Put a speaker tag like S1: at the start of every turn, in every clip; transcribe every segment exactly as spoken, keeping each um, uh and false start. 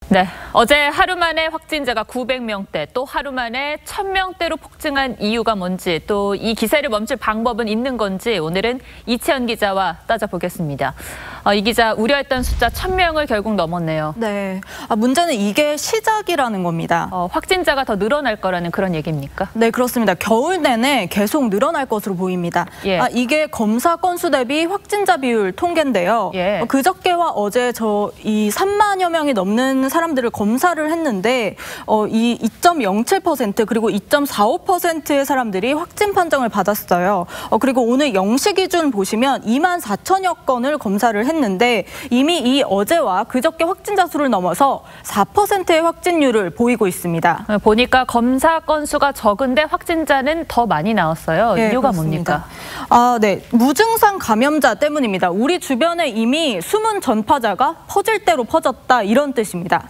S1: 네, 어제 하루 만에 확진자가 구백 명대, 또 하루 만에 천 명대로 폭증한 이유가 뭔지, 또 이 기세를 멈출 방법은 있는 건지 오늘은 이채연 기자와 따져보겠습니다. 어, 이 기자, 우려했던 숫자 천 명을 결국 넘었네요.
S2: 네, 아, 문제는 이게 시작이라는 겁니다.
S1: 어, 확진자가 더 늘어날 거라는 그런 얘기입니까?
S2: 네, 그렇습니다. 겨울 내내 계속 늘어날 것으로 보입니다.
S1: 예.
S2: 아, 이게 검사 건수 대비 확진자 비율 통계인데요.
S1: 예.
S2: 어, 그저께와 어제 저 이 삼만여 명이 넘는 사람들을 검사를 했는데 어, 이 이 점 영칠 퍼센트 그리고 이 점 사오 퍼센트의 사람들이 확진 판정을 받았어요. 어, 그리고 오늘 영 시 기준 보시면 이만 사천여 건을 검사를 했는데 이미 이 어제와 그저께 확진자 수를 넘어서 사 퍼센트의 확진율을 보이고 있습니다.
S1: 보니까 검사 건수가 적은데 확진자는 더 많이 나왔어요.
S2: 네,
S1: 이유가
S2: 그렇습니다.
S1: 뭡니까?
S2: 아, 네. 무증상 감염자 때문입니다. 우리 주변에 이미 숨은 전파자가 퍼질 대로 퍼졌다 이런 뜻입니다.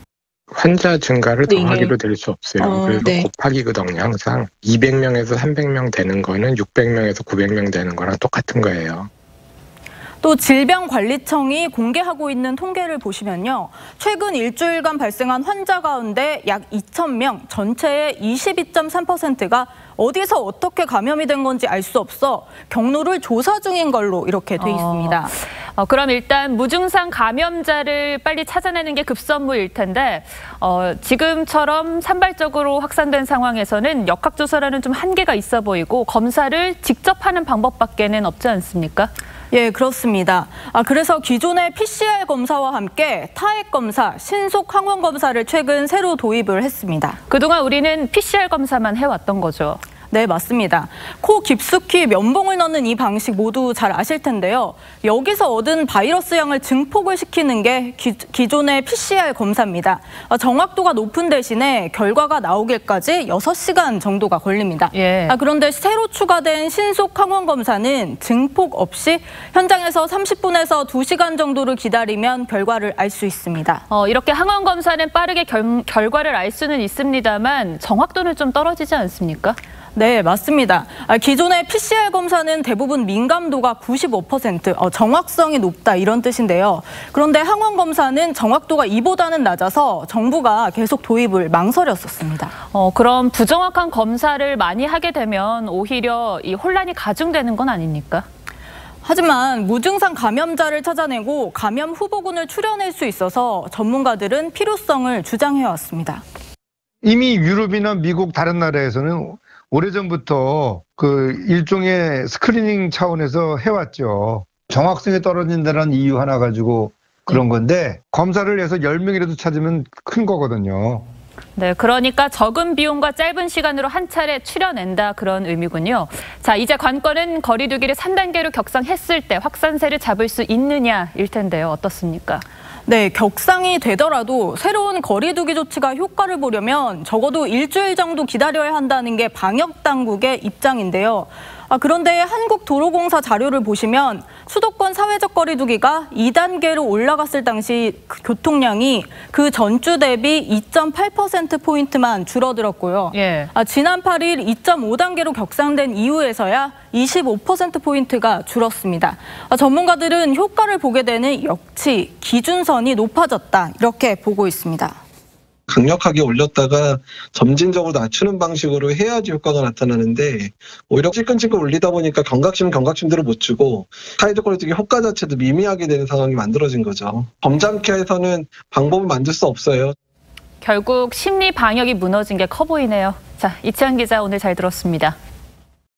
S3: 환자 증가를
S4: 네.
S3: 더하기로 될 수 없어요.
S4: 어,
S3: 그래서
S4: 네.
S3: 곱하기거든요. 항상 이백 명에서 삼백 명 되는 거는 육백 명에서 구백 명 되는 거랑 똑같은 거예요.
S2: 또 질병관리청이 공개하고 있는 통계를 보시면요. 최근 일주일간 발생한 환자 가운데 약 이천 명, 전체의 이십이 점 삼 퍼센트가 어디서 어떻게 감염이 된 건지 알 수 없어 경로를 조사 중인 걸로 이렇게 돼 있습니다.
S1: 어, 어, 그럼 일단 무증상 감염자를 빨리 찾아내는 게 급선무일 텐데 어, 지금처럼 산발적으로 확산된 상황에서는 역학조사라는 좀 한계가 있어 보이고 검사를 직접 하는 방법밖에는 없지 않습니까?
S2: 예, 그렇습니다. 아, 그래서 기존의 피씨알 검사와 함께 타액 검사, 신속 항원 검사를 최근 새로 도입을 했습니다.
S1: 그동안 우리는 피씨알 검사만 해왔던 거죠.
S2: 네, 맞습니다. 코 깊숙이 면봉을 넣는 이 방식 모두 잘 아실 텐데요. 여기서 얻은 바이러스 양을 증폭을 시키는 게 기, 기존의 피씨알 검사입니다. 정확도가 높은 대신에 결과가 나오기까지 여섯 시간 정도가 걸립니다.
S1: 예.
S2: 아, 그런데 새로 추가된 신속 항원 검사는 증폭 없이 현장에서 삼십 분에서 두 시간 정도를 기다리면 결과를 알 수 있습니다.
S1: 어, 이렇게 항원 검사는 빠르게 결, 결과를 알 수는 있습니다만 정확도는 좀 떨어지지 않습니까?
S2: 네, 맞습니다. 기존의 피씨알 검사는 대부분 민감도가 구십오 퍼센트, 어, 정확성이 높다 이런 뜻인데요. 그런데 항원 검사는 정확도가 이보다는 낮아서 정부가 계속 도입을 망설였었습니다.
S1: 어, 그럼 부정확한 검사를 많이 하게 되면 오히려 이 혼란이 가중되는 건 아닙니까?
S2: 하지만 무증상 감염자를 찾아내고 감염 후보군을 추려낼 수 있어서 전문가들은 필요성을 주장해왔습니다.
S5: 이미 유럽이나 미국 다른 나라에서는 오래전부터 그 일종의 스크리닝 차원에서 해왔죠. 정확성이 떨어진다는 이유 하나 가지고 그런 건데 검사를 해서 열 명이라도 찾으면 큰 거거든요.
S1: 네, 그러니까 적은 비용과 짧은 시간으로 한 차례 추려낸다 그런 의미군요. 자, 이제 관건은 거리 두기를 삼 단계로 격상했을 때 확산세를 잡을 수 있느냐일 텐데요. 어떻습니까?
S2: 네, 격상이 되더라도 새로운 거리 두기 조치가 효과를 보려면 적어도 일주일 정도 기다려야 한다는 게 방역 당국의 입장인데요. 아, 그런데 한국도로공사 자료를 보시면 수도권 사회적 거리 두기가 이 단계로 올라갔을 당시 그 교통량이 그 전주 대비 이 점 팔 퍼센트 포인트만 줄어들었고요.
S1: 예.
S2: 아, 지난 팔 일 이 점 오 단계로 격상된 이후에서야 이십오 퍼센트 포인트가 줄었습니다. 아, 전문가들은 효과를 보게 되는 역치, 기준선이 높아졌다 이렇게 보고 있습니다.
S6: 강력하게 올렸다가 점진적으로 낮추는 방식으로 해야지 효과가 나타나는데 오히려 찔끔찔끔 올리다 보니까 경각심은 경각심대로 못 주고 사회적 거리두기 효과 자체도 미미하게 되는 상황이 만들어진 거죠. 점잖게 해서는 방법을 만들 수 없어요.
S1: 결국 심리 방역이 무너진 게 커 보이네요. 자, 이채연 기자 오늘 잘 들었습니다.